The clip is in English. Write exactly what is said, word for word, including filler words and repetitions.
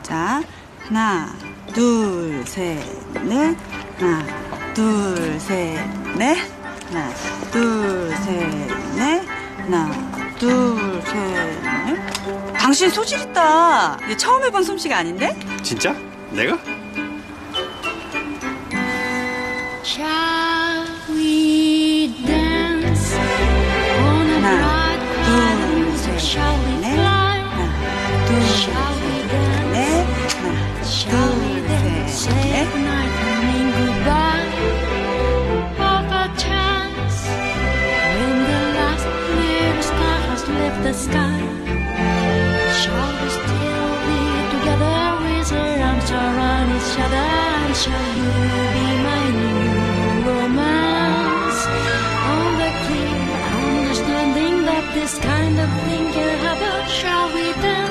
자, 하나, 둘, 셋, 넷. 하나, 둘, 셋, 넷. 하나, 둘, 셋, 넷. 하나, 둘, 셋, 넷. 당신 소질 있다. 이게 처음 해본 솜씨가 아닌데? 진짜? 내가? Shall we dance on a 하나, bright 둘, island? 셋, Shall we 넷. fly? 하나, 둘, Shall we dance? 넷. 하나, Shall we 둘, dance? 셋, Say 넷. goodnight and mean goodbye. Of a chance when the last little star has left the sky. Shall we still be together with our arms around each other? And shall you be my new romance? On the clear understanding that this kind of thing can happen. Shall we dance?